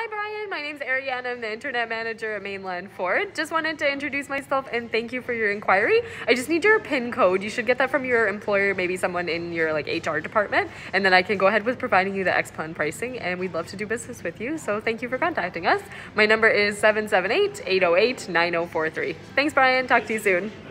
Hi Brian, my name's Ariana. I'm the internet manager at Mainland Ford. Just wanted to introduce myself and thank you for your inquiry. I just need your PIN code. You should get that from your employer, maybe someone in your HR department, and then I can go ahead with providing you the X-Plan pricing, and we'd love to do business with you. So thank you for contacting us. My number is 778-808-9043. Thanks Brian, talk to you soon.